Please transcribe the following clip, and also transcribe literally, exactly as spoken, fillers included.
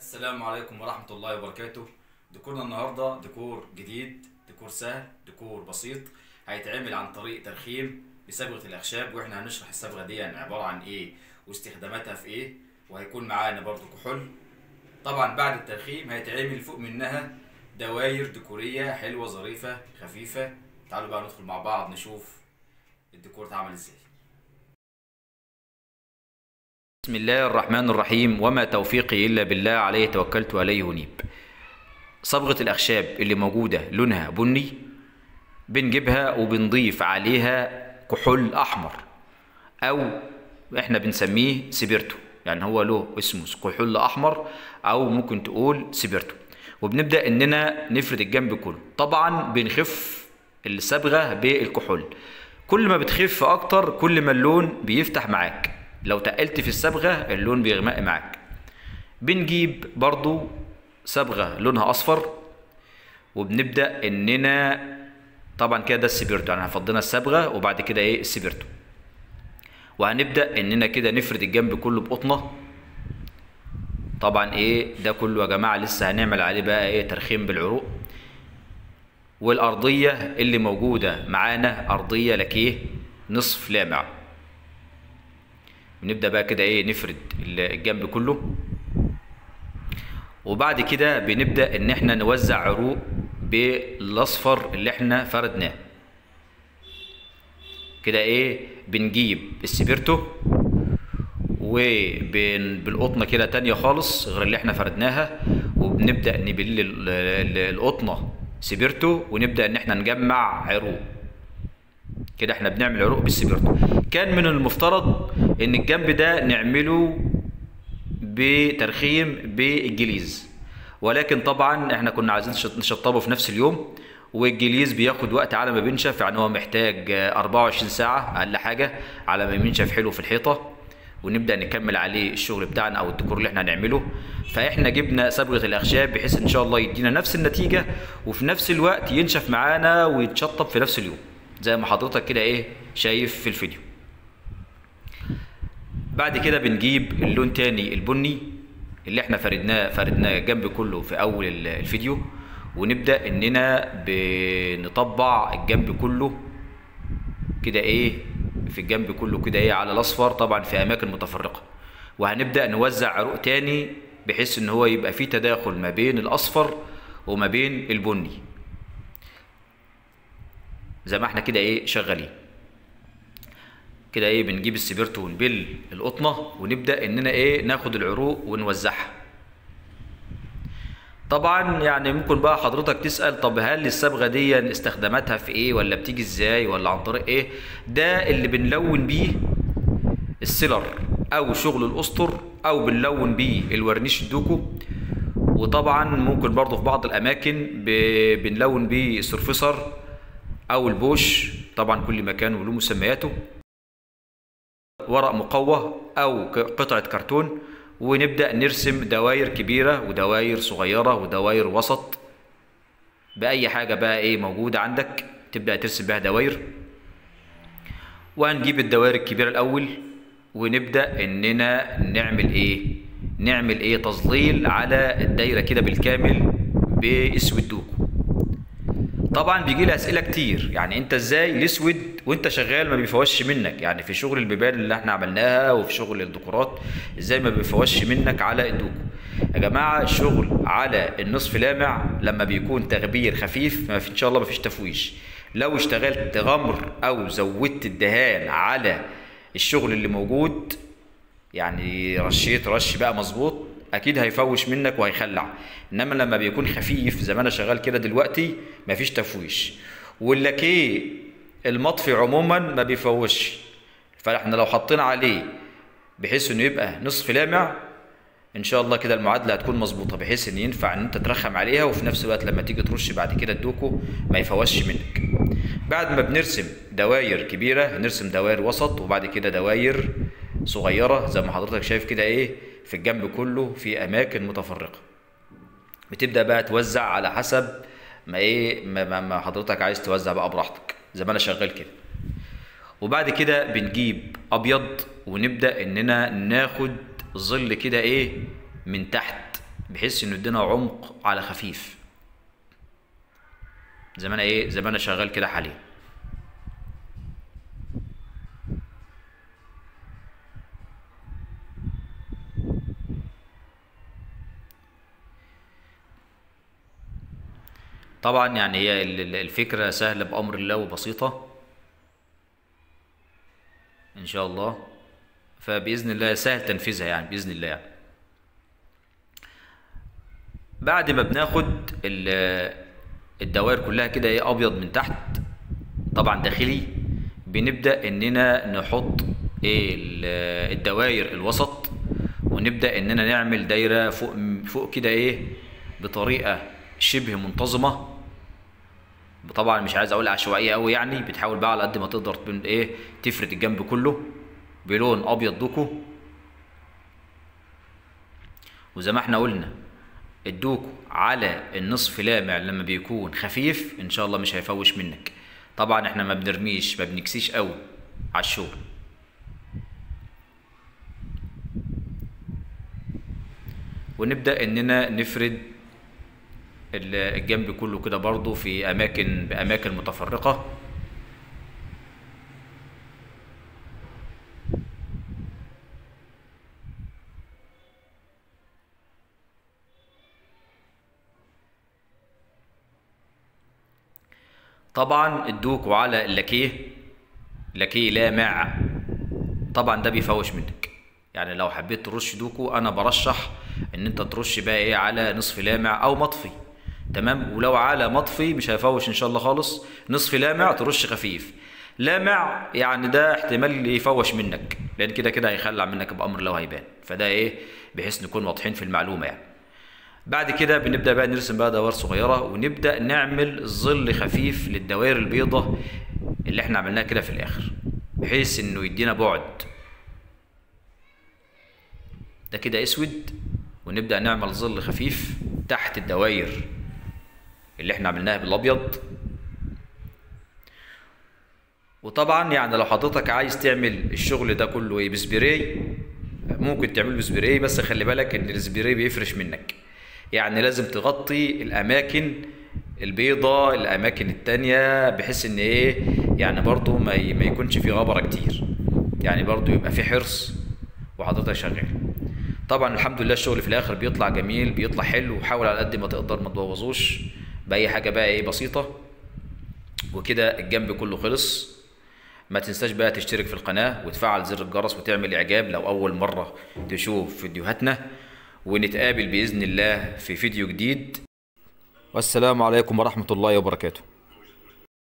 السلام عليكم ورحمة الله وبركاته. ديكورنا النهاردة ديكور جديد، ديكور سهل، ديكور بسيط، هيتعمل عن طريق ترخيم بصبغة الأخشاب، واحنا هنشرح الصبغة دي عبارة عن ايه واستخداماتها في ايه، وهيكون معانا برضو كحول. طبعا بعد الترخيم هيتعمل فوق منها دواير ديكورية حلوة ظريفة خفيفة. تعالوا بقى ندخل مع بعض نشوف الديكور اتعمل ازاي. بسم الله الرحمن الرحيم، وما توفيقي إلا بالله، عليه توكلت وعليه أنيب. صبغة الأخشاب اللي موجودة لونها بني بنجيبها وبنضيف عليها كحول أحمر أو إحنا بنسميه سبيرتو، يعني هو له اسمه كحول أحمر أو ممكن تقول سبيرتو. وبنبدأ إننا نفرد الجنب كله. طبعا بنخف الصبغة بالكحول، كل ما بتخف أكتر كل ما اللون بيفتح معاك، لو تقلت في الصبغة اللون بيغمق معاك. بنجيب برضو صبغة لونها أصفر وبنبدأ إننا طبعا كده ده السبيرتو، يعني هفضينا الصبغة وبعد كده إيه السبيرتو، وهنبدأ إننا كده نفرد الجنب كله بقطنة. طبعا إيه ده كله يا جماعة لسه هنعمل عليه بقى إيه ترخيم بالعروق. والأرضية اللي موجودة معانا أرضية لاكيه نصف لامع. ونبدأ بقى كده ايه نفرد الجنب كله، وبعد كده بنبدأ ان احنا نوزع عروق بالاصفر اللي احنا فردناه. كده ايه بنجيب السبيرتو وبالقطنة كده تانية خالص غير اللي احنا فردناها، وبنبدأ نبل القطنة سبيرتو ونبدأ ان احنا نجمع عروق. كده احنا بنعمل عروق بالسبيرتو. كان من المفترض ان الجنب ده نعمله بترخيم بالجليز، ولكن طبعا احنا كنا عايزين نشطبه في نفس اليوم، والجليز بياخد وقت على ما بينشف، يعني هو محتاج أربعة وعشرين ساعة اقل حاجة على ما بينشف حلو في الحيطة، ونبدأ نكمل عليه الشغل بتاعنا او الديكور اللي احنا هنعمله. فاحنا جبنا صبغة الاخشاب بحيث ان شاء الله يدينا نفس النتيجة، وفي نفس الوقت ينشف معانا ويتشطب في نفس اليوم زي ما حضرتك كده ايه شايف في الفيديو. بعد كده بنجيب اللون تاني البني اللي احنا فردناه فردناه الجنب كله في اول الفيديو، ونبدأ اننا بنطبع الجنب كله كده ايه في الجنب كله كده ايه على الاصفر، طبعا في اماكن متفرقة. وهنبدأ نوزع عروق تاني بحيث ان هو يبقى فيه تداخل ما بين الاصفر وما بين البني زي ما احنا كده ايه شغالين. كده ايه بنجيب السبيرتو ونبل القطنه ونبدا اننا ايه ناخد العروق ونوزعها. طبعا يعني ممكن بقى حضرتك تسال طب هل الصبغه دي استخداماتها في ايه، ولا بتيجي ازاي، ولا عن طريق ايه؟ ده اللي بنلون بيه السيلر او شغل الاسطر، او بنلون بيه الورنيش الدوكو. وطبعا ممكن برضه في بعض الاماكن بنلون بيه السرفسر او البوش، طبعا كل مكان وله مسمياته، ورق مقوى او قطعة كرتون. ونبدأ نرسم دواير كبيرة ودواير صغيرة ودواير وسط بأي حاجة بقى ايه موجودة عندك تبدأ ترسم بها دواير. وهنجيب الدوائر الكبيرة الأول ونبدأ إننا نعمل ايه نعمل ايه تظليل على الدايرة كده بالكامل بأسود دوكو. طبعا بيجي لي اسئله كتير، يعني انت ازاي الاسود وانت شغال ما بيفوش منك؟ يعني في شغل البيبان اللي احنا عملناها وفي شغل الديكورات ازاي ما بيفوش منك على الدوكو؟ يا جماعه الشغل على النصف لامع لما بيكون تغبير خفيف ما في ان شاء الله ما فيش تفويش. لو اشتغلت غمر او زودت الدهان على الشغل اللي موجود، يعني رشيت رش بقى مظبوط، اكيد هيفوش منك وهيخلع. انما لما بيكون خفيف زي ما انا شغال كده دلوقتي مفيش تفويش. واللاكيه المطفي عموما ما بيفوش، فاحنا لو حطينا عليه بحيث انه يبقى نصف لامع ان شاء الله كده المعادله هتكون مظبوطه، بحيث ان ينفع ان انت ترخم عليها وفي نفس الوقت لما تيجي ترش بعد كده الدوكو ما يفوش منك. بعد ما بنرسم دواير كبيره نرسم دواير وسط، وبعد كده دواير صغيره زي ما حضرتك شايف كده ايه في الجنب كله في اماكن متفرقه. بتبدا بقى توزع على حسب ما ايه ما, ما حضرتك عايز توزع بقى براحتك زي ما انا شغال كده. وبعد كده بنجيب ابيض ونبدا اننا ناخد ظل كده ايه من تحت بحيث انه يدينا عمق على خفيف زي ما انا ايه زي ما انا شغال كده حاليا. طبعا يعني هي الفكرة سهلة بأمر الله وبسيطة إن شاء الله، فبإذن الله سهل تنفيذها يعني بإذن الله يعني. بعد ما بناخد الدوائر كلها كده ايه أبيض من تحت طبعا داخلي، بنبدأ إننا نحط ايه الدوائر الوسط، ونبدأ إننا نعمل دايرة فوق فوق كده ايه بطريقة شبه منتظمة. طبعا مش عايز اقول عشوائيه قوي يعني، بتحاول بقى على قد ما تقدر ايه تفرد الجنب كله بلون ابيض دوكو. وزي ما احنا قلنا الدوكو على النصف لامع لما بيكون خفيف ان شاء الله مش هيفوش منك. طبعا احنا ما بنرميش ما بنكسيش قوي على الشغل. ونبدا اننا نفرد الجنب كله كده برضو في اماكن باماكن متفرقه. طبعا الدوكو على اللاكيه لاكيه لامع طبعا ده بيفوش منك. يعني لو حبيت ترش دوكو انا برشح ان انت ترش بقى ايه على نصف لامع او مطفي، تمام. ولو على مطفي مش هيفوش ان شاء الله خالص. نصف لامع ترش خفيف، لامع يعني ده احتمال يفوش منك لان كده كده هيخلع منك بامر الله هيبان. فده ايه بحيث نكون واضحين في المعلومه يعني. بعد كده بنبدا بقى نرسم بقى دوائر صغيره، ونبدا نعمل ظل خفيف للدوائر البيضاء اللي احنا عملناها كده في الاخر، بحيث انه يدينا بعد ده كده اسود. ونبدا نعمل ظل خفيف تحت الدوائر اللي احنا عملناها بالابيض. وطبعا يعني لو حضرتك عايز تعمل الشغل ده كله ايه بسبراي ممكن تعمله بسبراي، بس خلي بالك ان السبراي بيفرش منك. يعني لازم تغطي الاماكن البيضاء الاماكن التانية بحيث ان ايه يعني برضو ما, ما يكونش في غبرة كتير، يعني برضو يبقى في حرص وحضرتك شغال. طبعا الحمد لله الشغل في الاخر بيطلع جميل بيطلع حلو. وحاول على قد ما تقدر ما تبوظوش باي حاجه بقى ايه بسيطه. وكده الجنب كله خلص. ما تنساش بقى تشترك في القناه وتفعل زر الجرس وتعمل اعجاب لو اول مره تشوف فيديوهاتنا، ونتقابل باذن الله في فيديو جديد. والسلام عليكم ورحمه الله وبركاته.